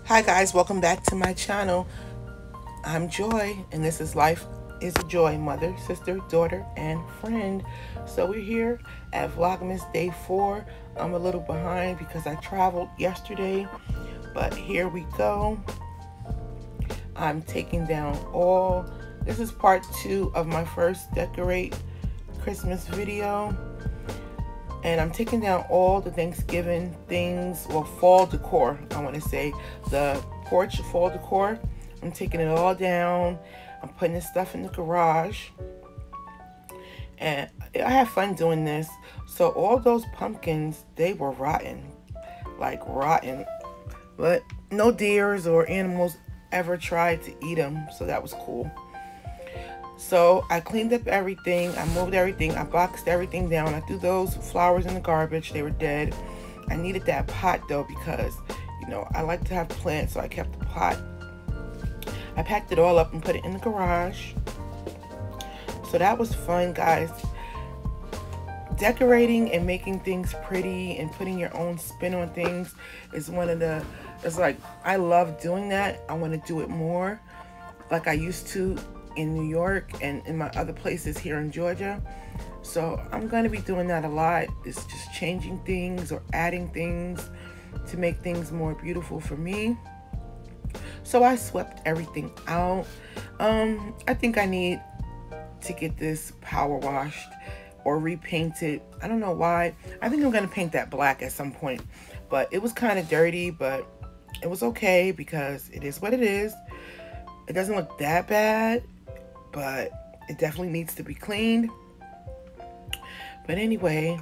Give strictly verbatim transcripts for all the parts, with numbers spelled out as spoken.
Hi guys, welcome back to my channel. I'm Joy and this is Life is a Joy, mother, sister, daughter, and friend. So we're here at Vlogmas day four. I'm a little behind because I traveled yesterday, but here we go. I'm taking down all, this is part two of my first decorate Christmas video. And I'm taking down all the Thanksgiving things, or fall decor, I want to say. The porch fall decor. I'm taking it all down. I'm putting this stuff in the garage. And I have fun doing this. So all those pumpkins, they were rotten. Like rotten. But no deers or animals ever tried to eat them. So that was cool. So I cleaned up everything, I moved everything, I boxed everything down. I threw those flowers in the garbage, they were dead. I needed that pot though because, you know, I like to have plants, so I kept the pot. I packed it all up and put it in the garage. So that was fun, guys. Decorating and making things pretty and putting your own spin on things is one of the, it's like, I love doing that. I want to do it more like I used to in New York and in my other places here in Georgia. So I'm going to be doing that a lot. It's just changing things or adding things to make things more beautiful for me. So I swept everything out. Um, I think I need to get this power washed or repainted. I don't know why. I think I'm going to paint that black at some point. But it was kind of dirty, but it was okay because it is what it is. It doesn't look that bad, but it definitely needs to be cleaned. But anyway,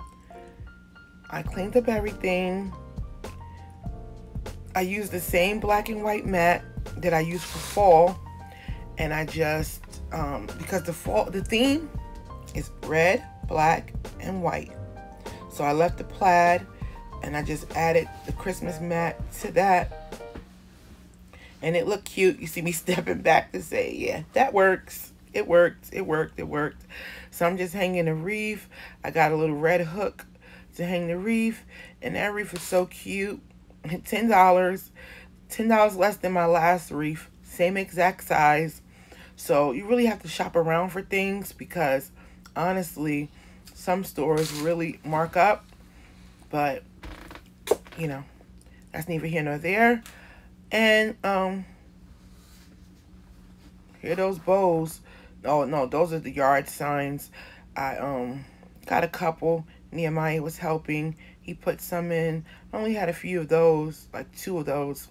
I cleaned up everything. I used the same black and white mat that I used for fall, and I just um, because the fall the theme is red, black, and white. So I left the plaid, and I just added the Christmas mat to that. And it looked cute. You see me stepping back to say, yeah, that works. It worked. It worked. It worked. So I'm just hanging a wreath. I got a little red hook to hang the wreath. And that wreath is so cute. ten dollars. ten dollars less than my last wreath. Same exact size. So you really have to shop around for things because, honestly, some stores really mark up. But, you know, that's neither here nor there. And um here are those bows. Oh no, those are the yard signs. I um got a couple. Nehemiah was helping. He put some in. I only had a few of those, like two of those.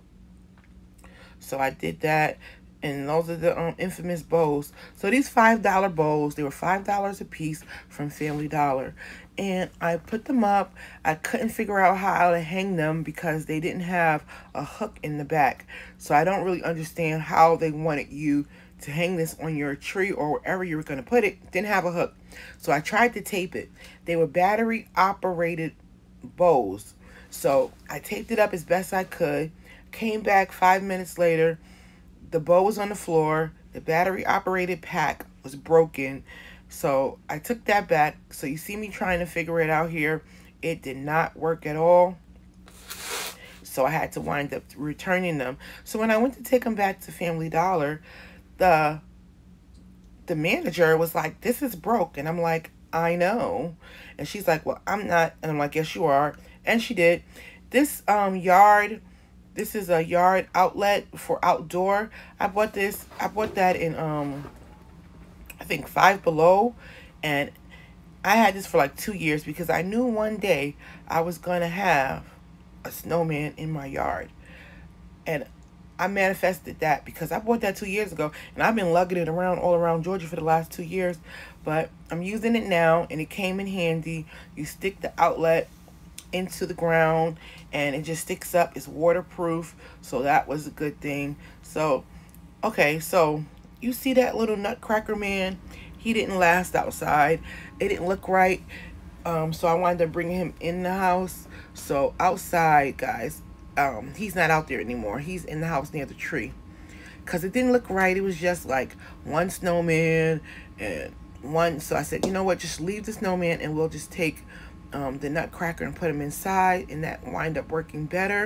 So I did that. And those are the um, infamous bows. So these five dollar bows, they were five dollars a piece from Family Dollar. And I put them up. I couldn't figure out how to hang them because they didn't have a hook in the back. So I don't really understand how they wanted you to hang this on your tree or wherever you were going to put it. Didn't have a hook. So I tried to tape it. They were battery operated bows. So I taped it up as best I could. Came back five minutes later. The bow was on the floor. The battery operated pack was broken. So I took that back. So you see me trying to figure it out here. It did not work at all. So I had to wind up returning them. So when I went to take them back to Family Dollar, the the manager was like, this is broke. And I'm like, I know. And she's like, well, I'm not. And I'm like, yes, you are. And she did. This um yard... This is a yard outlet for outdoor. I bought this. I bought that in, um, I think Five Below. And I had this for like two years because I knew one day I was going to have a snowman in my yard. And I manifested that because I bought that two years ago. And I've been lugging it around all around Georgia for the last two years. But I'm using it now and it came in handy. You stick the outlet into the ground and it just sticks up. It's waterproof, so that was a good thing. So okay, so you see that little nutcracker man, he didn't last outside. It didn't look right, um so I wanted to bring him in the house. So outside, guys, um he's not out there anymore. He's in the house near the tree because it didn't look right. It was just like one snowman and one. So I said, you know what, just leave the snowman and we'll just take Um, the nutcracker and put them inside, and that wind up working better.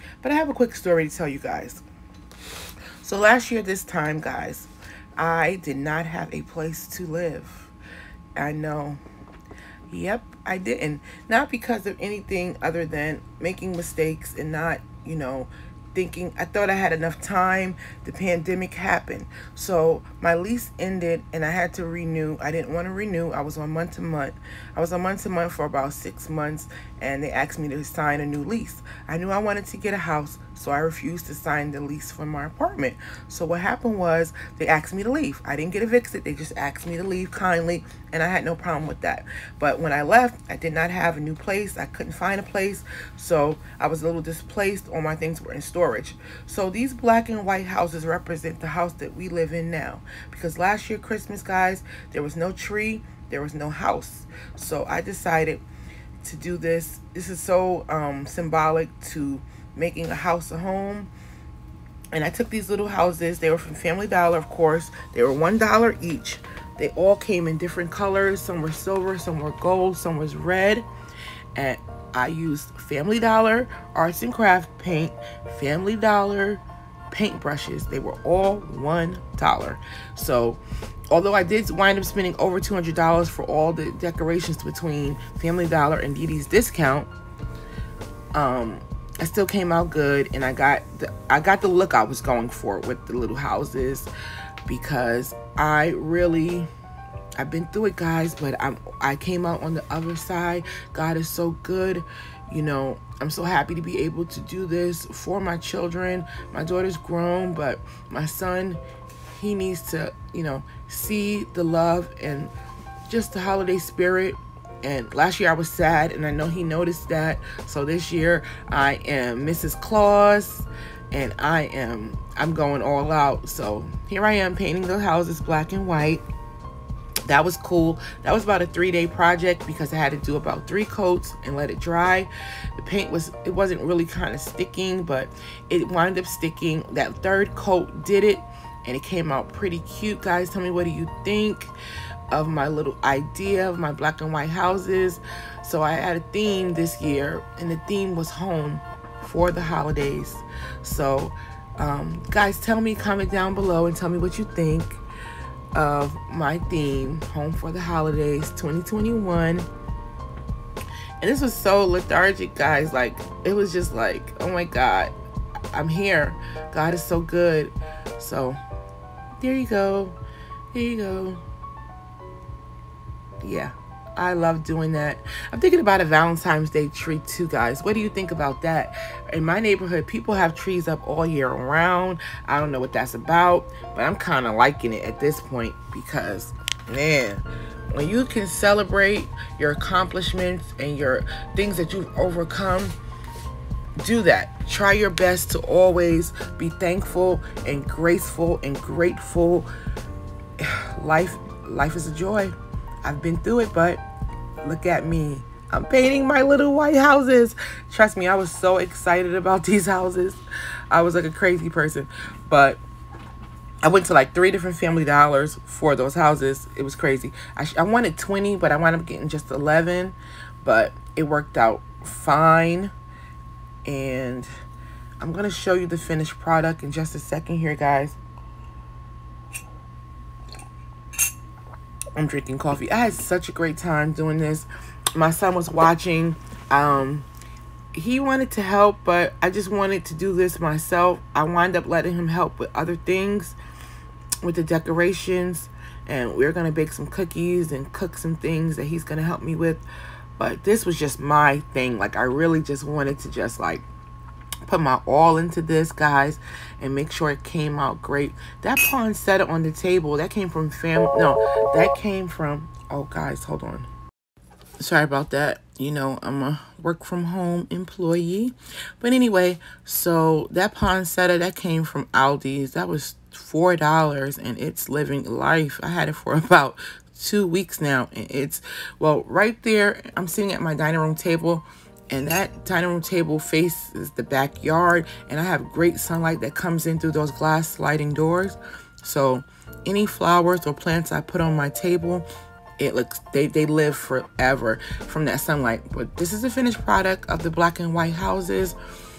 But I have a quick story to tell you guys. So last year this time, guys, I did not have a place to live. I know. Yep, I didn't. Not because of anything other than making mistakes and not, you know, thinking. I thought I had enough time. The pandemic happened. So my lease ended and I had to renew. I didn't want to renew. I was on month to month. I was on month to month for about six months and they asked me to sign a new lease. I knew I wanted to get a house, so I refused to sign the lease for my apartment. So what happened was they asked me to leave. I didn't get evicted. They just asked me to leave kindly, and I had no problem with that. But when I left, I did not have a new place. I couldn't find a place, so I was a little displaced. All my things were in storage. So these black and white houses represent the house that we live in now. Because last year Christmas, guys, there was no tree, there was no house. So I decided to do this. This is so um, symbolic to making a house a home. And I took these little houses. They were from Family Dollar, of course. They were one dollar each. They all came in different colors. Some were silver, some were gold, some was red. And I used Family Dollar arts and craft paint, Family Dollar paint brushes. They were all one dollar. So although I did wind up spending over two hundred dollars for all the decorations between Family Dollar and Dee Dee's discount, um, I still came out good, and I got the I got the look I was going for with the little houses, because I really I've been through it, guys, but I'm I came out on the other side. God is so good. You know, I'm so happy to be able to do this for my children. My daughter's grown, but my son, he needs to, you know, see the love and just the holiday spirit. And last year I was sad, and I know he noticed that. So this year I am Missus Claus, and I am I'm going all out. So here I am painting the houses black and white. That was cool. That was about a three-day project because I had to do about three coats and let it dry. The paint was, it wasn't really kind of sticking, but it wound up sticking. That third coat did it, and it came out pretty cute. Guys, tell me, what do you think of my little idea of my black and white houses? So I had a theme this year, and the theme was home for the holidays. So um, guys, tell me, comment down below and tell me what you think of my theme, home for the holidays twenty twenty-one. And this was so lethargic, guys. Like, it was just like, oh my God, I'm here. God is so good. So there you go. There you go. Yeah, I love doing that. I'm thinking about a Valentine's Day tree too, guys. What do you think about that? In my neighborhood, people have trees up all year round. I don't know what that's about, but I'm kind of liking it at this point, because, man, when you can celebrate your accomplishments and your things that you've overcome, do that. Try your best to always be thankful and graceful and grateful. Life, life is a joy. I've been through it, but look at me. I'm painting my little white houses. Trust me, I was so excited about these houses. I was like a crazy person. But I went to like three different Family Dollars for those houses. It was crazy. I, I wanted twenty, but I wound up getting just eleven. But it worked out fine. And I'm going to show you the finished product in just a second here, guys. I'm drinking coffee. I had such a great time doing this. My son was watching. Um, he wanted to help, but I just wanted to do this myself. I wound up letting him help with other things, with the decorations. And we're going to bake some cookies and cook some things that he's going to help me with. But this was just my thing. Like, I really just wanted to just, like, put my all into this, guys, and make sure it came out great. That poinsettia on the table, that came from family. No, that came from, oh guys, hold on, sorry about that. You know, I'm a work from home employee. But anyway, so that poinsettia, that came from Aldi's. That was four dollars, and it's living life. I had it for about two weeks now, and it's, well, right there, I'm sitting at my dining room table, and that dining room table faces the backyard, and I have great sunlight that comes in through those glass sliding doors. So any flowers or plants I put on my table, it looks, they, they live forever from that sunlight. But this is the finished product of the black and white houses.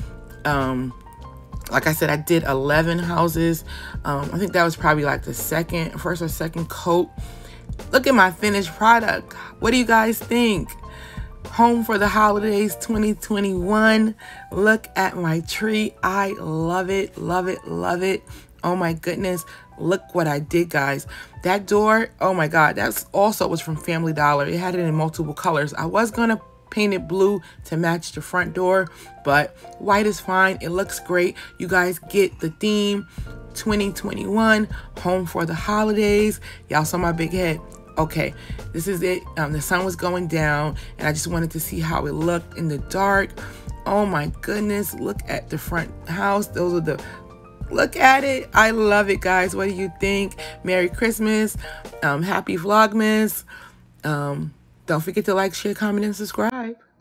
Um, like I said, I did eleven houses. Um, I think that was probably like the second, first or second coat. Look at my finished product. What do you guys think? Home for the holidays twenty twenty-one. Look at my tree. I love it, love it, love it. Oh my goodness. Look what I did, guys. That door, oh my God, that's also was from Family Dollar. It had it in multiple colors. I was gonna paint it blue to match the front door, but white is fine. It looks great. You guys get the theme. twenty twenty-one, home for the holidays. Y'all saw my big head. Okay, this is it. Um, the sun was going down, and I just wanted to see how it looked in the dark. Oh my goodness, look at the front house. Those are the, look at it. I love it, guys. What do you think? Merry Christmas. Um, happy Vlogmas. Um, don't forget to like, share, comment, and subscribe.